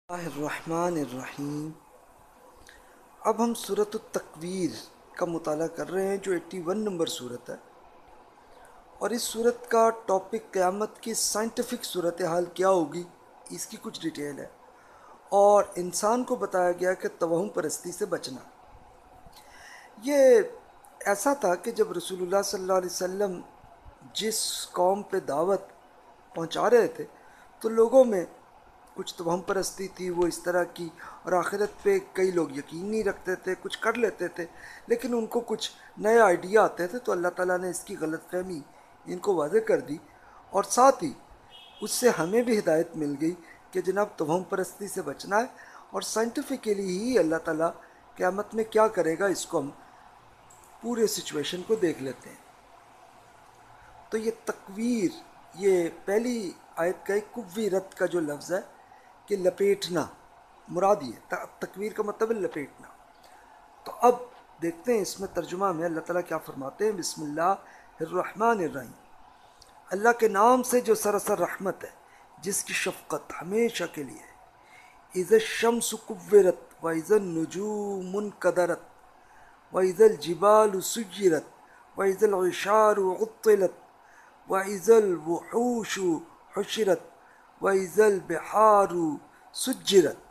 اللہ الرحمن الرحیم۔ اب ہم سورۃ التکویر کا مطالعہ کر رہے ہیں جو 81 نمبر سورت ہے، اور اس سورت کا ٹاپک قیامت کی سائنٹیفک صورتحال کیا ہوگی، اس کی کچھ ڈیٹیل ہے، اور انسان کو بتایا گیا کہ توہم پرستی سے بچنا۔ یہ ایسا تھا کہ جب رسول اللہ صلی اللہ علیہ وسلم جس قوم پہ دعوت پہنچا رہے تھے تو لوگوں میں کچھ توہم پرستی تھی، وہ اس طرح کی، اور آخرت پہ کئی لوگ یقین نہیں رکھتے تھے، کچھ کر لیتے تھے لیکن ان کو کچھ نئے آئیڈیا آتے تھے، تو اللہ تعالیٰ نے اس کی غلط فہمی ان کو واضح کر دی، اور ساتھ ہی اس سے ہمیں بھی ہدایت مل گئی کہ جناب توہم پرستی سے بچنا ہے، اور سائنٹیفکلی ہی اللہ تعالیٰ قیامت میں کیا کرے گا اس کو ہم پورے سچویشن کو دیکھ لیتے ہیں۔ تو یہ تکویر، یہ پہلی آیت کا ایک کویرت کا جو لفظ ہے کہ لپیٹنا، مراد یہ تکویر کا مطلب ہے لپیٹنا۔ تو اب دیکھتے ہیں اس میں ترجمہ میں اللہ تعالیٰ کیا فرماتے ہیں۔ بسم اللہ الرحمن الرحیم، اللہ کے نام سے جو سراسر رحمت ہے، جس کی شفقت ہمیشہ کے لیے ہے۔ اذا الشمس کورت واذا النجوم انکدرت واذا الجبال سجرت واذا العشار عطلت واذا الوحوش حشرت واذا البحار سجرت،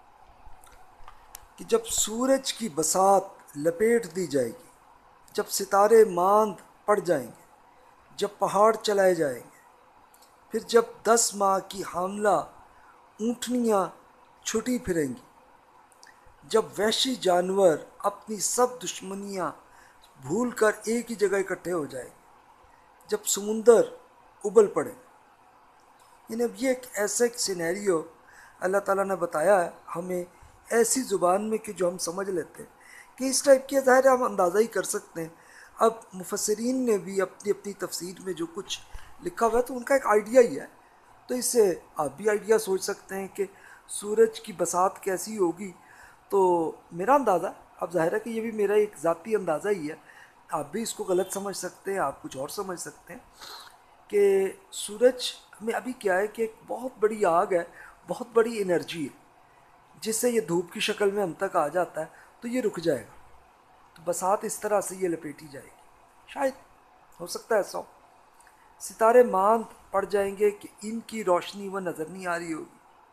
کہ جب سورج کی بساط لپیٹ دی جائے گی، جب ستارے ماند پڑ جائیں گے، جب پہاڑ چلائے جائیں گے، پھر جب 10 ماہ کی حاملہ اونٹنیاں چھٹی پھریں گی، جب وحشی جانور اپنی سب دشمنیاں بھول کر ایک ہی جگہ اکٹھے ہو جائیں گے، جب سمندر ابل پڑے، یعنی اب یہ ایک سینیریو اللہ تعالیٰ نے بتایا ہے ہمیں ایسی زبان میں کہ جو ہم سمجھ لیتے ہیں، کہ اس ٹائپ کی ظاہر ہے ہم اندازہ ہی کر سکتے ہیں۔ اب مفسرین نے بھی اپنی اپنی تفسیر میں جو کچھ لکھا ہوا ہے تو ان کا ایک آئیڈیا ہی ہے، تو اس سے آپ بھی آئیڈیا سوچ سکتے ہیں کہ سورج کی بساط کیسی ہوگی۔ تو میرا اندازہ، اب ظاہر ہے کہ یہ بھی میرا ایک ذاتی اندازہ ہی ہے، آپ بھی اس کو غلط سمجھ سکتے ہیں، آپ کچھ اور سمجھ سکتے ہیں، کہ سورج میں ابھی کیا ہے کہ ایک بہت بڑی آگ ہے، بہت بڑی انرجی ہے، جس سے یہ دھوپ کی شکل میں ہم تک آ جاتا ہے تو یہ رک جائے گا، تو بساط اس طرح سے یہ لپیٹی جائے گی، شاید ہو سکتا ہے ایسا ہو۔ ستارے ماند پڑ جائیں گے کہ ان کی روشنی وہ نظر نہیں آ رہی ہوگی،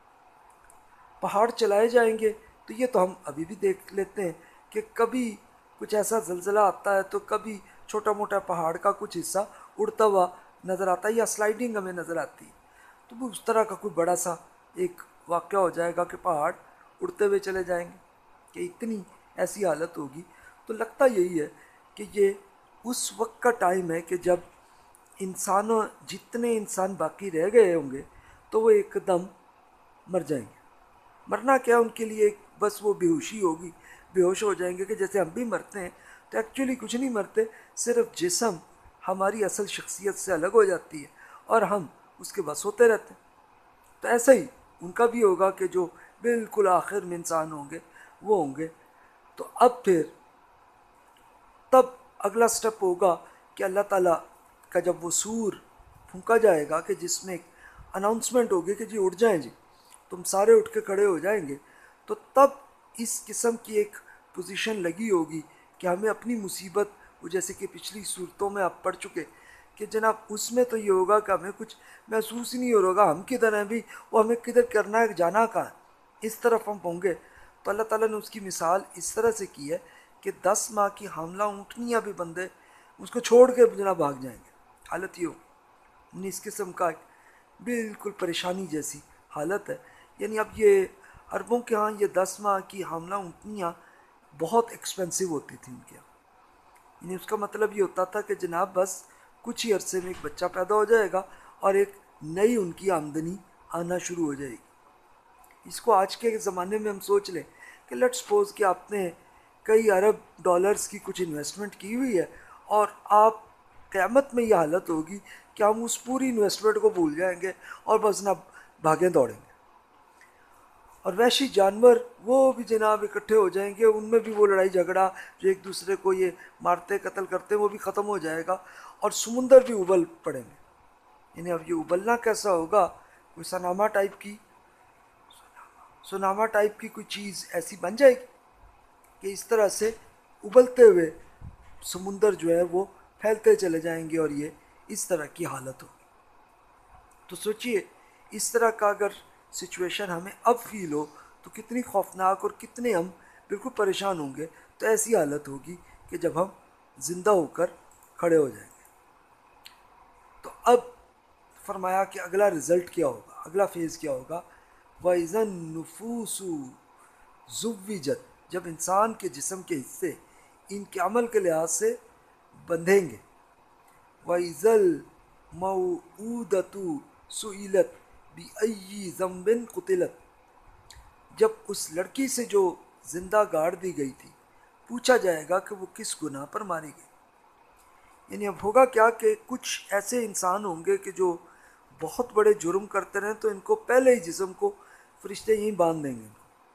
پہاڑ چلائے جائیں گے، تو یہ تو ہم ابھی بھی دیکھ لیتے ہیں کہ کبھی کچھ ایسا زلزلہ آتا ہے تو کبھی چھوٹا موٹا پہاڑ کا کچھ حصہ اڑتا ہوا نظر آتا ہے، یا سلائڈنگ ہمیں نظر آتی ہے، تو وہ اس طرح کا کوئی بڑا سا ایک واقعہ ہو جائے گا کہ پہاڑ اڑتے ہوئے چلے جائیں گے، کہ اتنی ایسی حالت ہوگی۔ تو لگتا یہی ہے کہ یہ اس وقت کا ٹائم ہے کہ جب انسانوں، جتنے انسان باقی رہ گئے ہوں گے تو وہ ایک دم مر جائیں گے۔ مرنا کیا ان کے لیے، بس وہ بے ہوشی ہوگی، بے ہوش ہو جائیں گے، کہ جیسے ہم بھی مرتے ہیں تو ایکچولی کچھ نہیں مرتے، صرف جسم ہماری اصل شخصیت سے الگ ہو جاتی ہے اور ہم اس کے بس ہوتے رہتے ہیں۔ تو ایسا ہی ان کا بھی ہوگا کہ جو بالکل آخر میں انسان ہوں گے وہ ہوں گے۔ تو اب پھر تب اگلا سٹیپ ہوگا کہ اللہ تعالیٰ کا جب وہ سور پھونکا جائے گا، کہ جس میں ایک اناؤنسمنٹ ہوگی کہ جی اٹھ جائیں، جی تم سارے اٹھ کے کھڑے ہو جائیں گے، تو تب اس قسم کی ایک پوزیشن لگی ہوگی کہ ہمیں اپنی مصیبت، وہ جیسے کہ پچھلی صورتوں میں آپ پڑھ چکے کہ جناب اس میں تو یہ ہوگا کہ ہمیں کچھ محسوس ہی نہیں ہو رہا ہوگا، ہم کدھر ہیں بھی، وہ ہمیں کدھر کرنا ہے، جانا کہاں ہے، اس طرف ہم ہوں گے۔ تو اللہ تعالیٰ نے اس کی مثال اس طرح سے کی ہے کہ 10 ماہ کی حاملہ اونٹنیاں بھی بندے اس کو چھوڑ کے جناب بھاگ جائیں گے، حالت یہ ہوگی، یعنی اس قسم کا ایک بالکل پریشانی جیسی حالت ہے۔ یعنی اب یہ عربوں کے ہاں یہ 10 ماہ کی حاملہ اونٹنیاں بہت ایکسپینسو ہوتی تھیں ان کے ہاں، یعنی اس کا مطلب یہ ہوتا تھا کہ جناب بس کچھ ہی عرصے میں ایک بچہ پیدا ہو جائے گا اور ایک نئی ان کی آمدنی آنا شروع ہو جائے گی۔ اس کو آج کے زمانے میں ہم سوچ لیں کہ لیٹ سپوز کہ آپ نے کئی ارب ڈالرز کی کچھ انویسٹمنٹ کی ہوئی ہے، اور آپ قیامت میں یہ حالت ہوگی کہ ہم اس پوری انویسٹمنٹ کو بھول جائیں گے اور بس نہ بھاگیں دوڑیں گے، اور وحشی جانور وہ بھی جناب اکٹھے ہو جائیں گے، ان میں بھی وہ لڑائی جھگڑا جو ایک دوسرے کو یہ مارتے قتل کرتے ہیں وہ بھی ختم ہو جائے گا، اور سمندر بھی ابل پڑیں گے۔ یعنی اب یہ ابلنا کیسا ہوگا، کوئی سناما ٹائپ کی سوناما ٹائپ کی کوئی چیز ایسی بن جائے گی کہ اس طرح سے ابلتے ہوئے سمندر جو ہے وہ پھیلتے چلے جائیں گے اور یہ اس طرح کی حالت ہوگی. تو سوچئے اس طرح کا اگر سچویشن ہمیں اب فیل ہو تو کتنی خوفناک اور کتنے ہم بالکل پریشان ہوں گے. تو ایسی حالت ہوگی کہ جب ہم زندہ ہو کر کھڑے ہو جائیں گے. تو اب فرمایا کہ اگلا رزلٹ کیا ہوگا, اگلا فیز کیا ہوگا. وَإِذَا النُّفُوسُ زُوِّجَتْ, جب انسان کے جسم کے حصے ان کے عمل کے لحاظ سے بندھیں گے. وَإِذَا الْمَوْءُودَةُ سُئِلَتْ بِأَيِّ ذَنبٍ قُتِلَتْ, جب اس لڑکی سے جو زندہ گاڑ دی گئی تھی پوچھا جائے گا کہ وہ کس گناہ پر ماری گئی. یعنی اب ہوگا کیا کہ کچھ ایسے انسان ہوں گے کہ جو بہت بڑے جرم کرتے رہیں تو ان کو پہلے ہی جسم کو فرشتے یہیں باندھ دیں گے.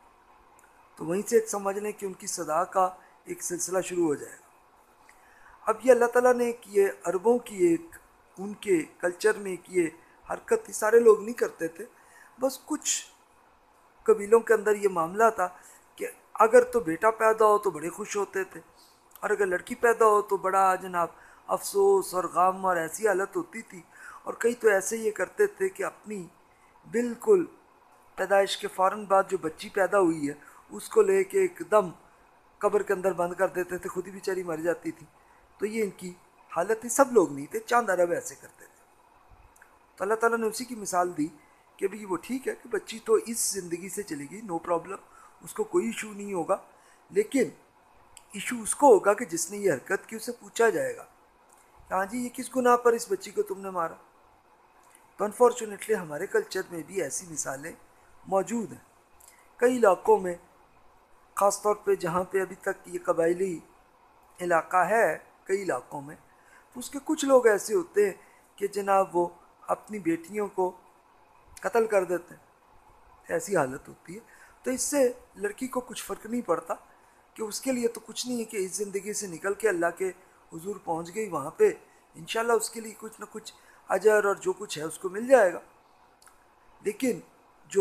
تو وہیں سے ایک سمجھ لیں کہ ان کی صدا کا ایک سلسلہ شروع ہو جائے گا. اب یہ اللہ تعالیٰ نے ایک یہ عربوں کی ایک ان کے کلچر میں ایک یہ حرکت تھی, سارے لوگ نہیں کرتے تھے, بس کچھ قبیلوں کے اندر یہ معاملہ تھا کہ اگر تو بیٹا پیدا ہو تو بڑے خوش ہوتے تھے, اور اگر لڑکی پیدا ہو تو بڑا جناب افسوس اور غم اور ایسی حالت ہوتی تھی. اور کئی تو ایسے یہ کرتے تھے کہ اپنی بالکل پیدائش کے فوراً بعد جو بچی پیدا ہوئی ہے اس کو لے کے ایک دم قبر کے اندر بند کر دیتے تھے, خود ہی بیچاری مر جاتی تھی. تو یہ ان کی حالت تھی, سب لوگ نہیں تھے, چاند عرب ایسے کرتے تھے. تو اللہ تعالیٰ نے اسی کی مثال دی کہ بھئی وہ ٹھیک ہے کہ بچی تو اس زندگی سے چلے گی, نو پرابلم, اس کو کوئی ایشو نہیں ہوگا, لیکن ایشو اس کو ہوگا کہ جس نے یہ حرکت کی اسے پوچھا جائے گا ہاں جی یہ کس گناہ پر اس بچی کو تم نے مارا. تو انفارچونیٹلی ہمارے کلچر میں بھی ایسی مثالیں موجود ہیں. کئی علاقوں میں, خاص طور پہ جہاں پہ ابھی تک یہ قبائلی علاقہ ہے, کئی علاقوں میں تو اس کے کچھ لوگ ایسے ہوتے ہیں کہ جناب وہ اپنی بیٹیوں کو قتل کر دیتے ہیں, ایسی حالت ہوتی ہے. تو اس سے لڑکی کو کچھ فرق نہیں پڑتا کہ اس کے لیے تو کچھ نہیں ہے کہ اس زندگی سے نکل کے اللہ کے حضور پہنچ گئی, وہاں پہ انشاءاللہ اس کے لیے کچھ نہ کچھ اجر اور جو کچھ ہے اس کو مل جائے گا. لیکن جو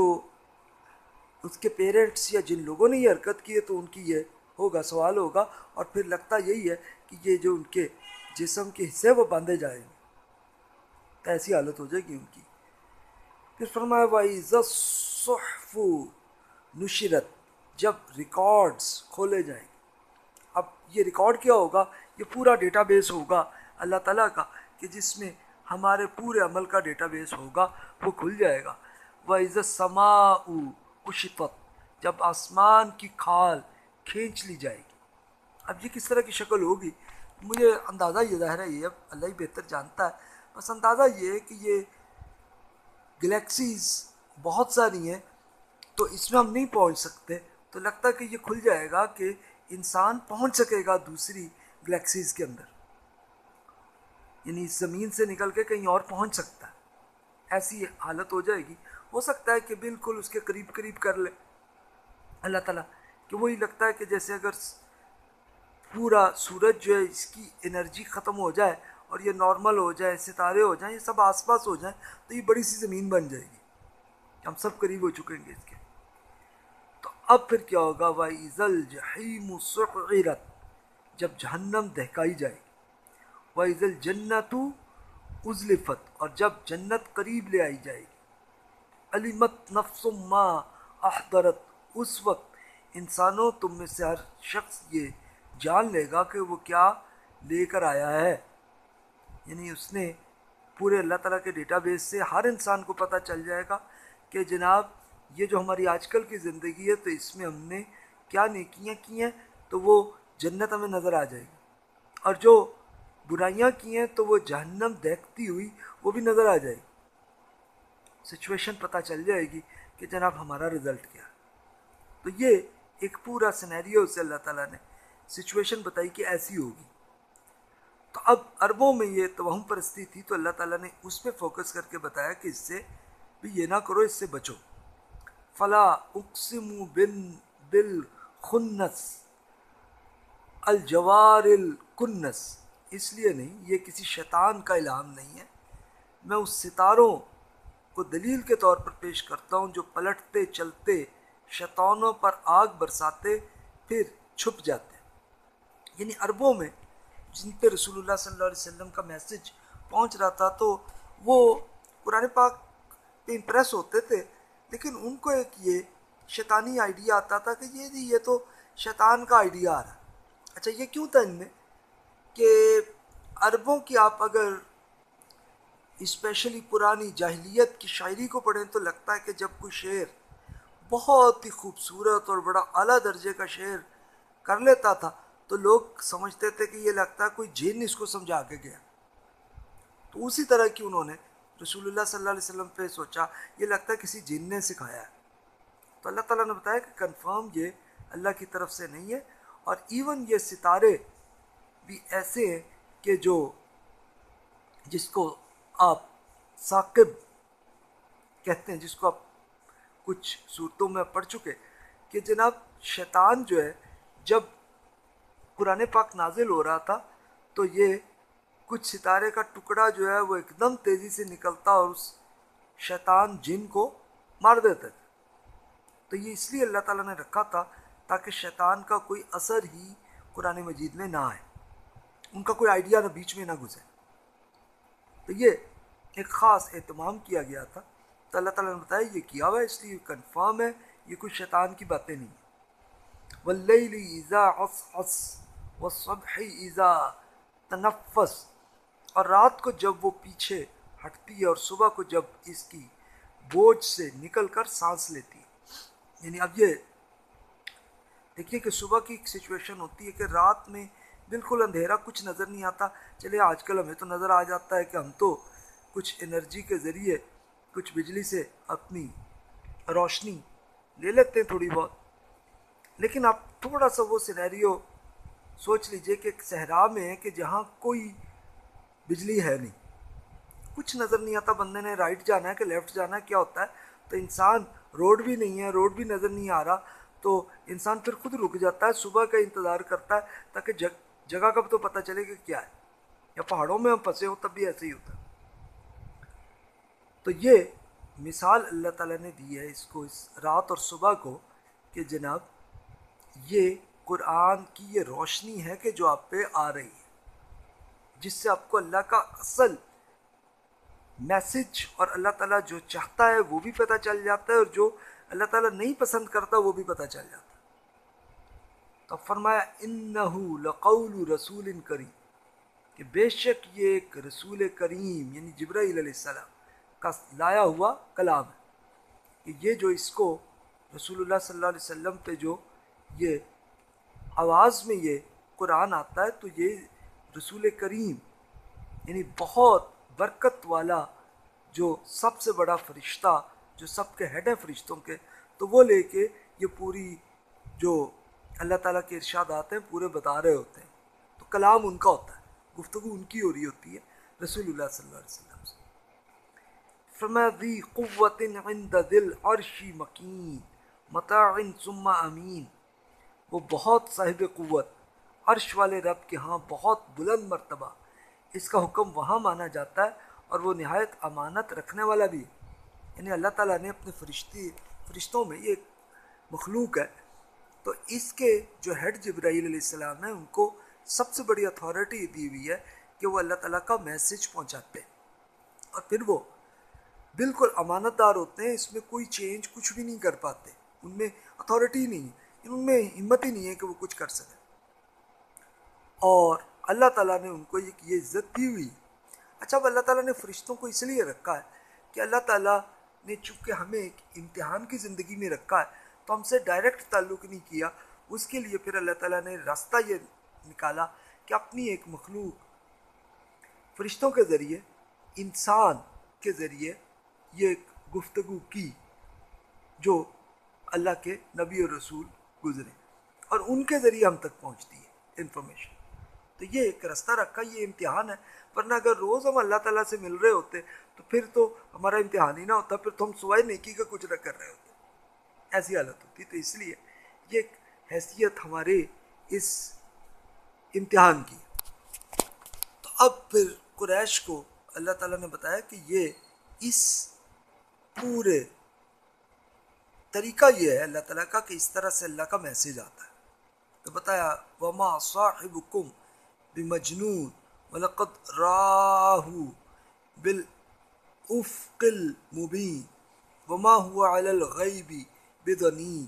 اس کے پیرنٹس یا جن لوگوں نے یہ حرکت کی ہے تو ان کی یہ ہوگا, سوال ہوگا, اور پھر لگتا یہی ہے کہ یہ جو ان کے جسم کے حصے وہ باندھے جائیں گے. تو ایسی حالت ہو جائے گی ان کی. پھر فرمایا وَإِذَا الصُّحُفُ نُشِرَتْ, جب ریکارڈز کھولے جائیں گے. اب یہ ریکارڈ کیا ہوگا, یہ پورا ڈیٹا بیس ہوگا اللہ تعالیٰ کا کہ جس میں ہمارے پورے عمل کا ڈیٹا بیس ہوگا, وہ کھل جائے گا. وَإِذَا السَّمَاءُ كُشِطَتْ, جب آسمان کی کھال کھینچ لی جائے گی. اب یہ کس طرح کی شکل ہوگی مجھے اندازہ یہ ظاہر ہے, یہ اب اللہ ہی بہتر جانتا ہے, بس اندازہ یہ ہے کہ یہ گلیکسیز بہت ساری ہیں تو اس میں ہم نہیں پہنچ سکتے, تو لگتا ہے کہ یہ کھل جائے گا کہ انسان پہنچ سکے گا دوسری گلیکسیز کے اندر, یعنی اس زمین سے نکل کے کہیں اور پہنچ سکتا ہے. ایسی حالت ہو جائے گی. ہو سکتا ہے کہ بالکل اس کے قریب قریب کر لے اللہ تعالیٰ, کہ وہی لگتا ہے کہ جیسے اگر پورا سورج جو ہے اس کی انرجی ختم ہو جائے اور یہ نارمل ہو جائے, ستارے ہو جائیں, یہ سب آس پاس ہو جائیں, تو یہ بڑی سی زمین بن جائے گی, ہم سب قریب ہو چکیں گے اس کے. تو اب پھر کیا ہوگا, وَإِذَا الْجَحِيمُ سُعِّرَتْ, جب جہنم دہکائی جائے گی. وَإِذَا الْجَنَّةُ أُزْلِفَتْ, اور جب جنت قریب لے آئی جائے گی. عَلِمَتْ نَفْسٌ مَّا أَحْضَرَتْ, اس وقت انسانوں تم میں سے ہر شخص یہ جان لے گا کہ وہ کیا لے کر آیا ہے. یعنی اس نے پورے اللہ تعالیٰ کے ڈیٹا بیس سے ہر انسان کو پتہ چل جائے گا کہ جناب یہ جو ہماری آج کل کی زندگی ہے تو اس میں ہم نے کیا نیکیاں کی ہیں تو وہ جنت ہمیں نظر آ جائے گی, اور جو برائیاں کی ہیں تو وہ جہنم دیکھتی ہوئی وہ بھی نظر آ جائے گی. سچویشن پتہ چل جائے گی کہ جناب ہمارا رزلٹ کیا ہے. تو یہ ایک پورا سینیریو سے اللہ تعالیٰ نے سچویشن بتائی کہ ایسی ہوگی. تو اب عربوں میں یہ توہم پرستی تھی تو اللہ تعالیٰ نے اس پہ فوکس کر کے بتایا کہ اس سے بھی یہ نہ کرو, اس سے بچو. فلا اقسم بالخنس الجوار الکنس, اس لیے نہیں, یہ کسی شیطان کا الہام نہیں ہے, میں اس ستاروں کو دلیل کے طور پر پیش کرتا ہوں جو پلٹتے چلتے شیطانوں پر آگ برساتے پھر چھپ جاتے. یعنی عربوں میں جن پہ رسول اللہ صلی اللہ علیہ وسلم کا میسج پہنچ رہا تھا تو وہ قرآن پاک پہ امپریس ہوتے تھے، لیکن ان کو ایک یہ شیطانی آئیڈیا آتا تھا کہ یہ تو شیطان کا آئیڈیا آ رہا ہے. اچھا یہ کیوں تھا ان میں کہ عربوں کی آپ اگر اسپیشلی پرانی جاہلیت کی شاعری کو پڑھیں تو لگتا ہے کہ جب کوئی شعر بہت ہی خوبصورت اور بڑا اعلیٰ درجے کا شعر کر لیتا تھا تو لوگ سمجھتے تھے کہ یہ لگتا ہے کوئی جن اس کو سمجھا کے گیا. تو اسی طرح کی انہوں نے رسول اللہ صلی اللہ علیہ وسلم پہ سوچا یہ لگتا ہے کسی جن نے سکھایا ہے. تو اللہ تعالیٰ نے بتایا کہ کنفرم یہ اللہ کی طرف سے نہیں ہے. اور ایون یہ ستارے بھی ایسے ہیں کہ جس کو آپ ثاقب کہتے ہیں، جس کو آپ کچھ صورتوں میں پڑھ چکے کہ جناب شیطان جو ہے جب قرآن پاک نازل ہو رہا تھا تو یہ کچھ ستارے کا ٹکڑا جو ہے وہ ایک دم تیزی سے نکلتا اور اس شیطان جن کو مار دیتے تھے. تو یہ اس لیے اللہ تعالیٰ نے رکھا تھا تاکہ شیطان کا کوئی اثر ہی قرآن مجید میں نہ آئے، ان کا کوئی آئیڈیا نہ بیچ میں نہ گزرے. تو یہ ایک خاص اہتمام کیا گیا تھا. تو اللہ تعالیٰ نے بتایا یہ کیا ہوا ہے اس لیے کنفرم ہے یہ کوئی شیطان کی باتیں نہیں. واللیل اذا عسعس والصبح اذا تنفس، اور رات کو جب وہ پیچھے ہٹتی ہے اور صبح کو جب اس کی بوجھ سے نکل کر سانس لیتی ہے. یعنی اب یہ دیکھیے کہ صبح کی ایک سچویشن ہوتی ہے کہ رات میں بالکل اندھیرا، کچھ نظر نہیں آتا. چلے آج کل ہمیں تو نظر آ جاتا ہے کہ ہم تو کچھ انرجی کے ذریعے کچھ بجلی سے اپنی روشنی لے لیتے ہیں تھوڑی بہت، لیکن آپ تھوڑا سا وہ سینیریو سوچ لیجئے کہ ایک صحرا میں ہے کہ جہاں کوئی بجلی ہے نہیں، کچھ نظر نہیں آتا، بندے نے رائٹ جانا ہے کہ لیفٹ جانا ہے، کیا ہوتا ہے تو انسان روڈ بھی نہیں ہے، روڈ بھی نظر نہیں آ رہا تو انسان پھر خود رک جاتا ہے، صبح کا انتظار کرتا ہے تاکہ جگہ کا تو پتہ چلے کہ کیا ہے. یا پہاڑوں میں ہم پھنسے ہو تب بھی ایسے ہی ہوتا ہے. تو یہ مثال اللہ تعالیٰ نے دی ہے اس کو، اس رات اور صبح کو، کہ جناب یہ قرآن کی یہ روشنی ہے کہ جو آپ پہ آ رہی ہے، جس سے آپ کو اللہ کا اصل میسج اور اللہ تعالیٰ جو چاہتا ہے وہ بھی پتہ چل جاتا ہے، اور جو اللہ تعالیٰ نہیں پسند کرتا وہ بھی پتہ چل جاتا ہے. تو فرمایا انہو لقول رسول کریم، کہ بے شک یہ ایک رسول کریم یعنی جبرائیل علیہ السلام کا لایا ہوا کلام ہے. کہ یہ جو اس کو رسول اللہ صلی اللہ علیہ وسلم پہ جو یہ آواز میں یہ قرآن آتا ہے تو یہ رسول کریم یعنی بہت برکت والا جو سب سے بڑا فرشتہ، جو سب کے ہیڈ ہے فرشتوں کے، تو وہ لے کے یہ پوری جو اللہ تعالیٰ کے ارشادات ہیں پورے بتا رہے ہوتے ہیں. تو کلام ان کا ہوتا ہے، گفتگو ان کی ہو رہی ہوتی ہے رسول اللہ صلی اللہ علیہ وسلم سے. فرمایا ذی قوت عند ذی العرش مکین مطاع ثم امین، وہ بہت صاحب قوت، عرش والے رب کے ہاں بہت بلند مرتبہ. اس کا حکم وہاں مانا جاتا ہے اور وہ نہایت امانت رکھنے والا بھی ہے. یعنی اللہ تعالیٰ نے اپنے فرشتوں میں یہ ایک مخلوق ہے تو اس کے جو ہیڈ جبرائیل علیہ السلام ہیں ان کو سب سے بڑی اتھارٹی دی ہوئی ہے کہ وہ اللہ تعالیٰ کا میسج پہنچاتے ہیں، اور پھر وہ بالکل امانت دار ہوتے ہیں، اس میں کوئی چینج کچھ بھی نہیں کر پاتے، ان میں اتھارٹی نہیں ہے، ان میں ہمت ہی نہیں ہے کہ وہ کچھ کر سکیں. اور اللہ تعالیٰ نے ان کو یہ عزت دی ہوئی. اچھا اب اللہ تعالیٰ نے فرشتوں کو اس لیے رکھا ہے کہ اللہ تعالیٰ نے چونکہ ہمیں ایک امتحان کی زندگی میں رکھا ہے تو ہم سے ڈائریکٹ تعلق نہیں کیا، اس کے لیے پھر اللہ تعالیٰ نے راستہ یہ نکالا کہ اپنی ایک مخلوق فرشتوں کے ذریعے، انسان کے ذریعے یہ گفتگو کی جو اللہ کے نبی اور رسول گزرے اور ان کے ذریعے ہم تک پہنچتی ہے انفارمیشن. تو یہ ایک راستہ رکھا، یہ امتحان ہے. ورنہ اگر روز ہم اللہ تعالیٰ سے مل رہے ہوتے تو پھر تو ہمارا امتحان ہی نہ ہوتا، پھر تو ہم سوائے نیکی کا کچھ نہ کر رہے ہوتے، ایسی حالت ہوتی. تو اس لیے یہ ایک حیثیت ہمارے اس امتحان کی. تو اب پھر قریش کو اللہ تعالیٰ نے بتایا کہ یہ اس پورے طریقہ یہ ہے اللہ تعالیٰ کا کہ اس طرح سے اللہ کا میسیج آتا ہے. تو بتایا وما صاحبکم بمجنون ولقد راہ بالافق المبین وما هو علی الغیب بضنین.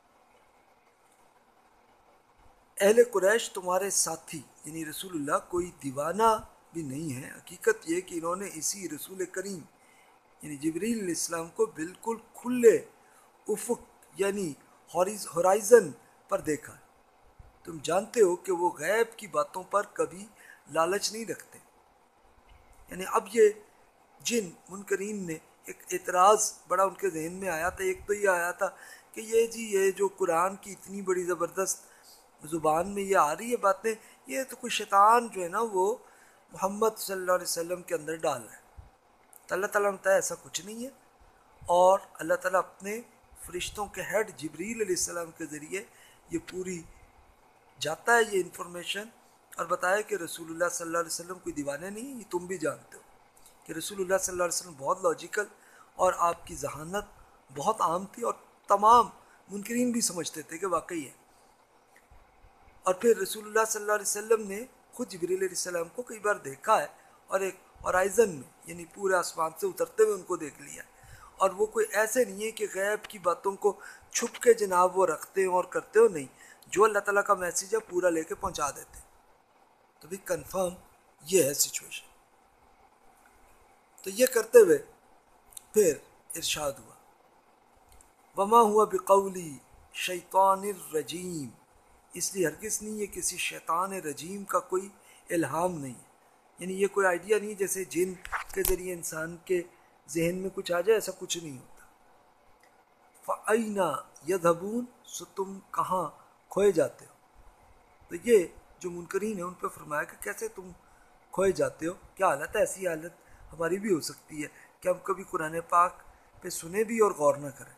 اہل قریش تمہارے ساتھی یعنی رسول اللہ کوئی دیوانہ بھی نہیں ہے. حقیقت یہ کہ انہوں نے اسی رسول کریم یعنی جبریل علیہ السلام کو بالکل کھلے افق یعنی ہورائزن پر دیکھا. تم جانتے ہو کہ وہ غیب کی باتوں پر کبھی لالچ نہیں رکھتے. یعنی اب یہ جن منکرین نے ایک اعتراض بڑا ان کے ذہن میں آیا تھا. ایک تو یہ آیا تھا کہ یہ جو قرآن کی اتنی بڑی زبردست زبان میں یہ آ رہی ہے باتیں, یہ تو کوئی شیطان جو ہے نا وہ محمد صلی اللہ علیہ وسلم کے اندر ڈال رہا ہے. تو اللہ تعالیٰ نے بتایا ایسا کچھ نہیں ہے, اور اللہ تعالیٰ اپنے فرشتوں کے ہیڈ جبریل علیہ السلام کے ذریعے یہ پوری جاتا ہے یہ انفارمیشن, اور بتایا کہ رسول اللہ صلی اللہ علیہ وسلم کوئی دیوانے نہیں. یہ تم بھی جانتے ہو کہ رسول اللہ صلی اللہ علیہ وسلم بہت لاجیکل اور آپ کی ذہانت بہت عام تھی, اور تمام منکرین بھی سمجھتے تھے کہ واقعی ہے. اور پھر رسول اللہ صلی اللہ علیہ وسلم نے خود جبریل علیہ السلام کو کئی بار دیکھا ہے, اور ایک ہورائزن میں یعنی پورے آسمان سے اترتے ہوئے ان کو دیکھ لیا. اور وہ کوئی ایسے نہیں ہے کہ غیب کی باتوں کو چھپ کے جناب وہ رکھتے ہوں اور کرتے ہو, نہیں, جو اللہ تعالیٰ کا میسیج ہے پورا لے کے پہنچا دیتے. تو بھی کنفرم یہ ہے سچویشن. تو یہ کرتے ہوئے پھر ارشاد ہوا وما ہوا بقولی شیطان الرجیم, اس لیے ہرگز نہیں یہ کسی شیطان رجیم کا کوئی الہام نہیں ہے. یعنی یہ کوئی آئیڈیا نہیں جیسے جن کے ذریعے انسان کے ذہن میں کچھ آ جائے, ایسا کچھ نہیں ہوتا. فَأَيْنَ يَذْهَبُونَ, سو تم کہاں کھوئے جاتے ہو. تو یہ جو منکرین ہیں ان پہ فرمایا کہ کیسے تم کھوئے جاتے ہو, کیا حالت ہے. ایسی حالت ہماری بھی ہو سکتی ہے کہ ہم کبھی قرآن پاک پہ سنیں بھی اور غور نہ کریں,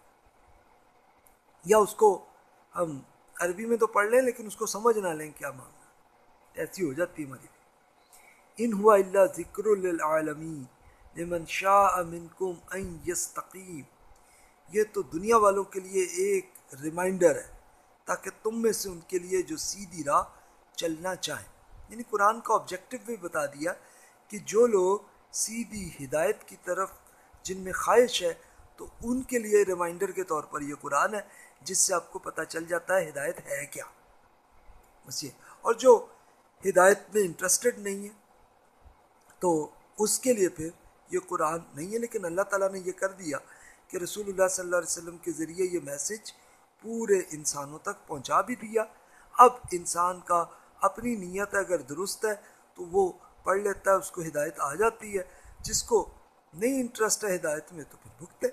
یا اس کو ہم عربی میں تو پڑھ لیں لیکن اس کو سمجھ نہ لیں کیا معنی. ایسی ہو جاتی ہماری. ان ہوا الا ذکر للعالمین لمن شاء منکم ان یستقیم, یہ تو دنیا والوں کے لیے ایک ریمائنڈر ہے تاکہ تم میں سے ان کے لیے جو سیدھی راہ چلنا چاہیں. یعنی قرآن کا آبجیکٹو بھی بتا دیا کہ جو لوگ سیدھی ہدایت کی طرف جن میں خواہش ہے تو ان کے لیے ریمائنڈر کے طور پر یہ قرآن ہے, جس سے آپ کو پتہ چل جاتا ہے ہدایت ہے کیا. بس یہ, اور جو ہدایت میں انٹرسٹڈ نہیں ہے تو اس کے لیے پھر یہ قرآن نہیں ہے. لیکن اللہ تعالیٰ نے یہ کر دیا کہ رسول اللہ صلی اللہ علیہ وسلم کے ذریعے یہ میسج پورے انسانوں تک پہنچا بھی دیا. اب انسان کا اپنی نیت اگر درست ہے تو وہ پڑھ لیتا ہے, اس کو ہدایت آ جاتی ہے. جس کو نہیں انٹرسٹ ہے ہدایت میں تو پھر بھگتے.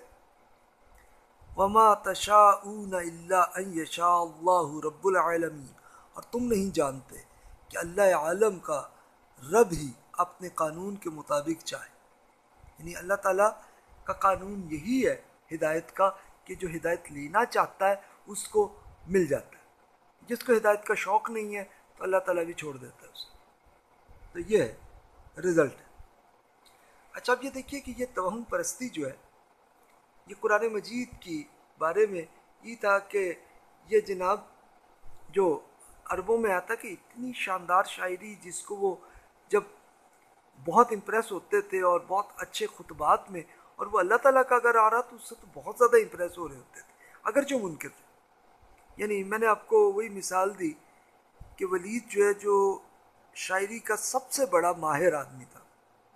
وما تشاءون الا ان یشاء اللہ رب العالمین, اور تم نہیں جانتے کہ اللہ عالم کا رب ہی اپنے قانون کے مطابق چاہے. یعنی اللہ تعالیٰ کا قانون یہی ہے ہدایت کا کہ جو ہدایت لینا چاہتا ہے اس کو مل جاتا ہے, جس کو ہدایت کا شوق نہیں ہے تو اللہ تعالیٰ بھی چھوڑ دیتا ہے اسے. تو یہ ہے رزلٹ. اچھا اب یہ دیکھیے کہ یہ توہم پرستی جو ہے یہ قرآن مجید کی بارے میں یہ تھا کہ یہ جناب جو عربوں میں آتا کہ اتنی شاندار شاعری جس کو وہ جب بہت امپریس ہوتے تھے اور بہت اچھے خطبات میں, اور وہ اللہ تعالیٰ کا اگر آ رہا تو اس سے تو بہت زیادہ امپریس ہو رہے ہوتے تھے اگر جو منکر تھے. یعنی میں نے آپ کو وہی مثال دی کہ ولید جو ہے جو شاعری کا سب سے بڑا ماہر آدمی تھا,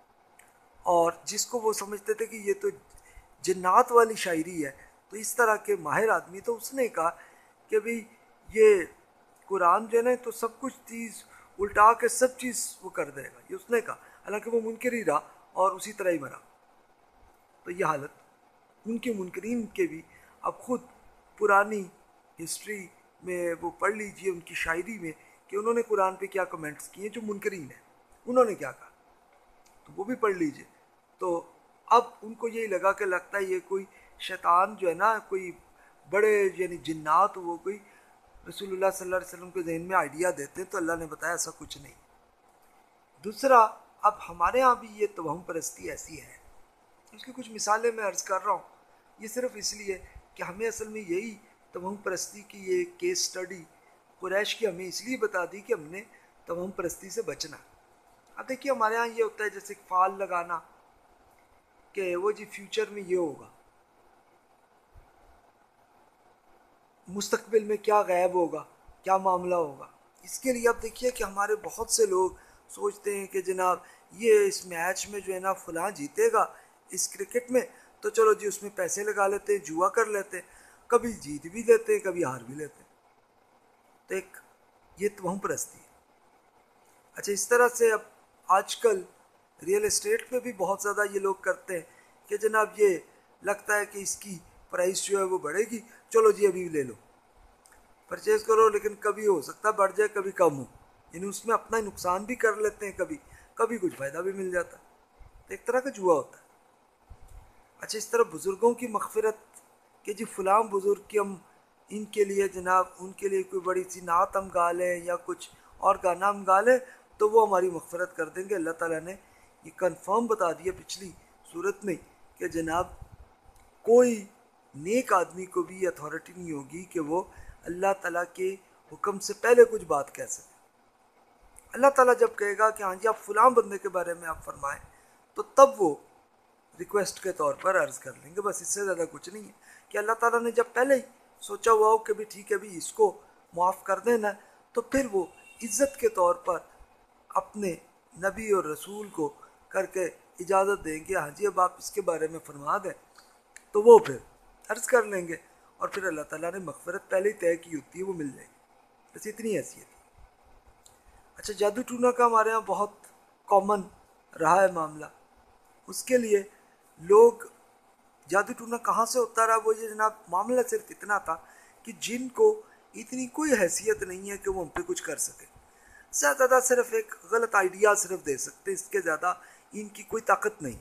اور جس کو وہ سمجھتے تھے کہ یہ تو جنات والی شاعری ہے, تو اس طرح کے ماہر آدمی تو اس نے کہا کہ بھئی یہ قرآن جو ہے نا تو سب کچھ چیز الٹا کے سب چیز وہ کر دے گا, یہ اس نے کہا. حالانکہ وہ منکر ہی رہا اور اسی طرح ہی مرا. تو یہ حالت ان کے منکرین کے بھی. اب خود پرانی ہسٹری میں وہ پڑھ لیجئے ان کی شاعری میں کہ انہوں نے قرآن پہ کیا کمنٹس کیے جو منکرین ہیں, انہوں نے کیا کہا, تو وہ بھی پڑھ لیجئے. تو اب ان کو یہی لگا کہ لگتا ہے یہ کوئی شیطان جو ہے نا کوئی بڑے یعنی جنات وہ کوئی رسول اللہ صلی اللہ علیہ وسلم کے ذہن میں آئیڈیا دیتے ہیں. تو اللہ نے بتایا ایسا کچھ نہیں. دوسرا, اب ہمارے ہاں بھی یہ توہم پرستی ایسی ہے, اس کی کچھ مثالیں میں عرض کر رہا ہوں, یہ صرف اس لیے کہ ہمیں اصل میں یہی توہم پرستی کی یہ کیس سٹڈی قریش کی ہمیں اس لیے بتا دی کہ ہم نے توہم پرستی سے بچنا. اب دیکھیے ہمارے ہاں یہ ہوتا ہے جیسے فال لگانا کہ وہ جی فیوچر میں یہ ہوگا، مستقبل میں کیا غائب ہوگا، کیا معاملہ ہوگا. اس کے لیے اب دیکھیے کہ ہمارے بہت سے لوگ سوچتے ہیں کہ جناب یہ اس میچ میں جو ہے نا فلاں جیتے گا اس کرکٹ میں، تو چلو جی اس میں پیسے لگا لیتے ہیں، جوا کر لیتے ہیں، کبھی جیت بھی لیتے ہیں کبھی ہار بھی لیتے ہیں. تو ایک یہ توہم پرستی ہے. اچھا اس طرح سے اب آج کل ریئل اسٹیٹ پہ بھی بہت زیادہ یہ لوگ کرتے ہیں کہ جناب یہ لگتا ہے کہ اس کی پرائس جو ہے وہ بڑھے گی، چلو جی ابھی لے لو پرچیز کرو، لیکن کبھی ہو سکتا ہے بڑھ جائے کبھی کم ہو، یعنی اس میں اپنا نقصان بھی کر لیتے ہیں، کبھی کبھی کچھ فائدہ بھی مل جاتا ہے. تو ایک طرح کا جوا ہوتا ہے. اچھا اس طرح بزرگوں کی مغفرت کہ جی فلاں بزرگ کی ہم ان کے لیے جناب ان کے لیے کوئی بڑی سی نعت ہم گا لیں یا کچھ اور گانا ہم گا لیں تو وہ ہماری مغفرت کر دیں گے. اللہ تعالیٰ نے یہ کنفرم بتا دیا پچھلی صورت میں کہ جناب کوئی نیک آدمی کو بھی یہ اتھارٹی نہیں ہوگی کہ وہ اللہ تعالیٰ کے حکم سے پہلے کچھ بات کہہ سکے. اللہ تعالیٰ جب کہے گا کہ ہاں جی آپ فلاں بندے کے بارے میں آپ فرمائیں تو تب وہ ریکویسٹ کے طور پر عرض کر لیں گے، بس اس سے زیادہ کچھ نہیں ہے. کہ اللہ تعالیٰ نے جب پہلے ہی سوچا ہوا ہو کہ بھی ٹھیک ہے بھی اس کو معاف کر دینا تو پھر وہ عزت کے طور پر اپنے نبی اور رسول کو کر کے اجازت دیں گے ہاں جی اب آپ اس کے بارے میں فرما دیں، تو وہ پھر عرض کر لیں گے اور پھر اللہ تعالیٰ نے مغفرت پہلے ہی طے کی ہوتی ہے وہ مل جائے گی. بس اتنی حیثیت ہے. اچھا جادو ٹونا کا ہمارے ہاں بہت کامن رہا ہے معاملہ. اس کے لیے لوگ جادو ٹونا کہاں سے ہوتا رہا، وہ یہ جناب معاملہ صرف اتنا تھا کہ جن کو اتنی کوئی حیثیت نہیں ہے کہ وہ ہم پہ کچھ کر سکے، زیادہ صرف ایک غلط آئیڈیا صرف دے سکتے، اس کے زیادہ ان کی کوئی طاقت نہیں.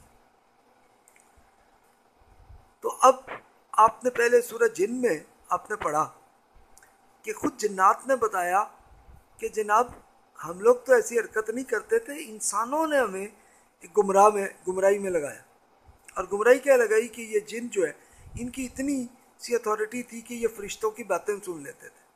تو اب آپ نے پہلے سورہ جن میں آپ نے پڑھا کہ خود جنات نے بتایا کہ جناب ہم لوگ تو ایسی حرکت نہیں کرتے تھے، انسانوں نے ہمیں ایک گمراہی میں لگایا. اور گمراہی کیا لگائی کہ یہ جن جو ہے ان کی اتنی سی اتھارٹی تھی کہ یہ فرشتوں کی باتیں سن لیتے تھے.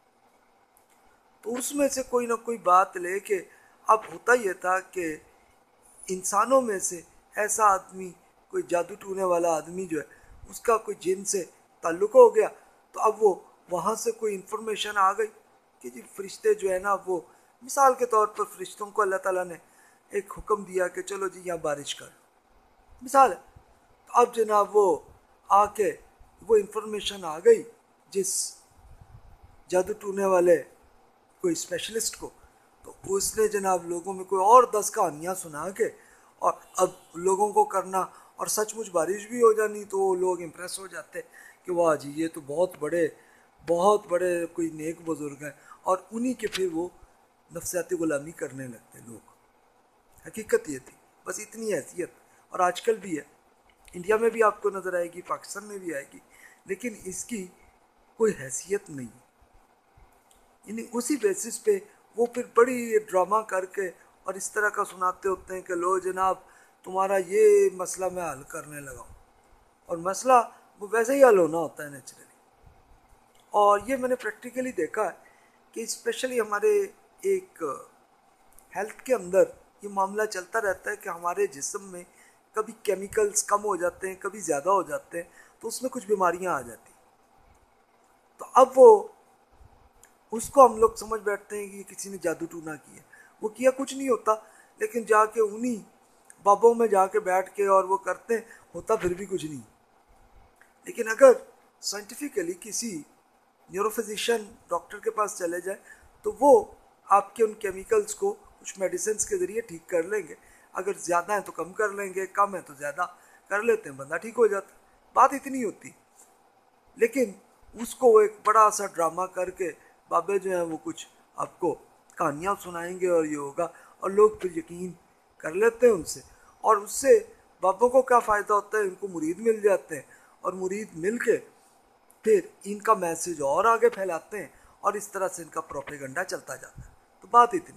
تو اس میں سے کوئی نہ کوئی بات لے کے اب ہوتا یہ تھا کہ انسانوں میں سے ایسا آدمی کوئی جادو ٹونے والا آدمی جو ہے اس کا کوئی جن سے تعلق ہو گیا، تو اب وہ وہاں سے کوئی انفارمیشن آ گئی کہ جی فرشتے جو ہے نا وہ مثال کے طور پر فرشتوں کو اللہ تعالیٰ نے ایک حکم دیا کہ چلو جی یہاں بارش کر، مثال ہے. تو اب جناب وہ آ کے وہ انفارمیشن آ گئی جس جادو ٹونے والے کوئی اسپیشلسٹ کو، تو اس نے جناب لوگوں میں کوئی اور 10 کہانیاں سنا کے اور اب لوگوں کو کرنا اور سچ مچ بارش بھی ہو جانی تو وہ لوگ امپریس ہو جاتے کہ واہ جی یہ تو بہت بڑے کوئی نیک بزرگ ہیں، اور انہی کے پھر وہ نفسیاتی غلامی کرنے لگتے لوگ. حقیقت یہ تھی، بس اتنی حیثیت. اور آج کل بھی ہے، انڈیا میں بھی آپ کو نظر آئے گی، پاکستان میں بھی آئے گی، لیکن اس کی کوئی حیثیت نہیں. یعنی اسی بیسس پہ وہ پھر بڑی ڈرامہ کر کے اور اس طرح کا سناتے ہوتے ہیں کہ لو جناب تمہارا یہ مسئلہ میں حل کرنے لگا ہوں، اور مسئلہ وہ ویسے ہی حل ہونا ہوتا ہے نیچرلی. اور یہ میں نے پریکٹیکلی دیکھا ہے کہ اسپیشلی ہمارے ایک ہیلتھ کے اندر یہ معاملہ چلتا رہتا ہے کہ ہمارے جسم میں کبھی کیمیکلز کم ہو جاتے ہیں، کبھی زیادہ ہو جاتے ہیں، تو اس میں کچھ بیماریاں آ جاتی ہیں. تو اب وہ اس کو ہم لوگ سمجھ بیٹھتے ہیں کہ کسی نے جادو ٹونا کیا، وہ کیا کچھ نہیں ہوتا، لیکن جا کے انہی بابوں میں جا کے بیٹھ کے اور وہ کرتے ہیں، ہوتا پھر بھی کچھ نہیں. لیکن اگر سائنٹیفکلی کسی نیورو فزیشین ڈاکٹر کے پاس چلے جائیں تو وہ آپ کے ان کیمیکلز کو کچھ میڈیسنز کے ذریعے ٹھیک کر لیں گے. اگر زیادہ ہیں تو کم کر لیں گے، کم ہیں تو زیادہ کر لیتے ہیں، بندہ ٹھیک ہو جاتا. بات اتنی ہوتی، لیکن اس کو وہ ایک بڑا سا ڈرامہ کر کے بابے جو ہیں وہ کچھ آپ کو کہانیاں سنائیں گے اور یہ ہوگا، اور لوگ پھر یقین کر لیتے ہیں ان سے. اور اس سے بابوں کو کیا فائدہ ہوتا ہے، ان کو مرید مل جاتے ہیں، اور مرید مل کے پھر ان کا میسج اور آگے پھیلاتے ہیں، اور اس طرح سے ان کا پروپیگنڈا چلتا جاتا ہے. تو بات اتنی.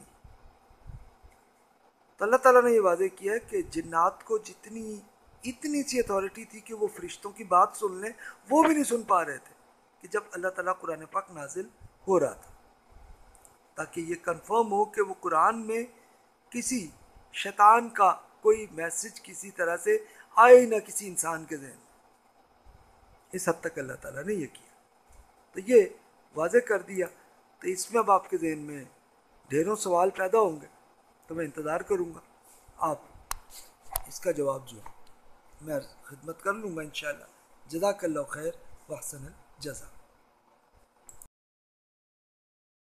تو اللہ تعالیٰ نے یہ واضح کیا ہے کہ جنات کو اتنی سی اتھارٹی تھی کہ وہ فرشتوں کی بات سن لیں، وہ بھی نہیں سن پا رہے تھے. کہ جب اللہ تعالیٰ قرآن پاک نازل ہو رہا تھا، تاکہ یہ کنفرم ہو کہ وہ قرآن میں کسی شیطان کا کوئی میسج کسی طرح سے آئے ہی نہ کسی انسان کے ذہن میں۔ اس حد تک اللہ تعالیٰ نے یہ کیا، تو یہ واضح کر دیا۔ تو اس میں اب آپ کے ذہن میں ڈھیروں سوال پیدا ہوں گے، تو میں انتظار کروں گا آپ اس کا جواب جو ہے میں خدمت کر لوں گا انشاءاللہ۔ جزاک اللہ خیر واحسن الجزا۔